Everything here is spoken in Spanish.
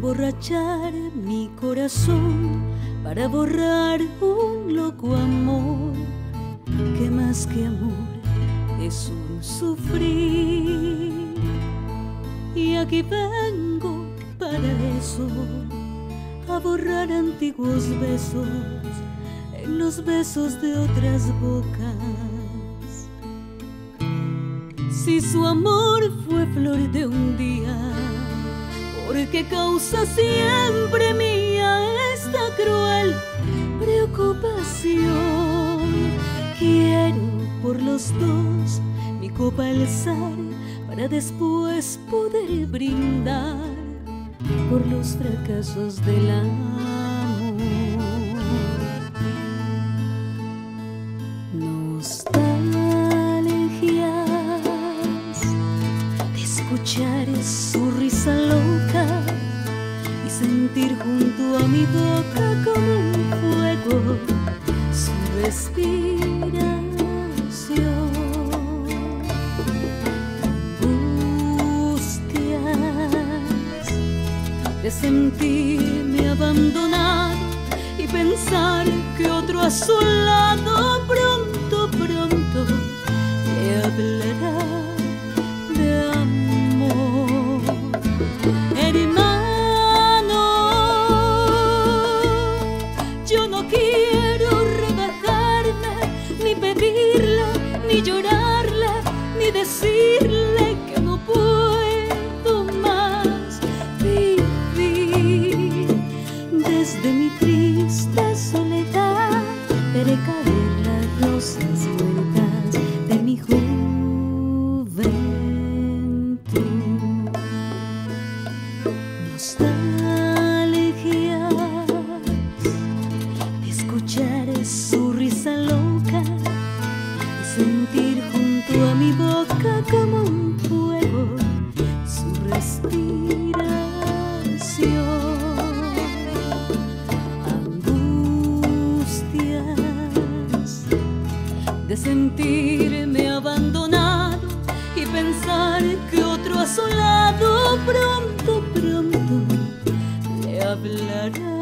emborrachar mi corazón, para borrar un loco amor que más que amor es un sufrir. Y aquí vengo para eso, a borrar antiguos besos en los besos de otras bocas. Si su amor fue flor de un día, ¿por qué causa siempre mía esta cruel preocupación? Quiero por los dos mi copa alzar, para después poder brindar por los fracasos del amor. Nostalgias de escuchar su risa loca y sentir junto a mi boca como un fuego su respiración. De sentirme abandonado y pensar que otro a su lado pronto, pronto le hablará de amor. Hermano, yo no quiero rebajarme, ni pedirle, ni llorarle, ni decirle que no puedo más vivir. Desde mi triste soledad veré caer las rosas muertas de mi juventud. Nostalgias de escuchar su risa loca y sentir junto a mi boca como un fuego su respiración. De sentirme abandonado y pensar que otro a su lado pronto, pronto le hablará.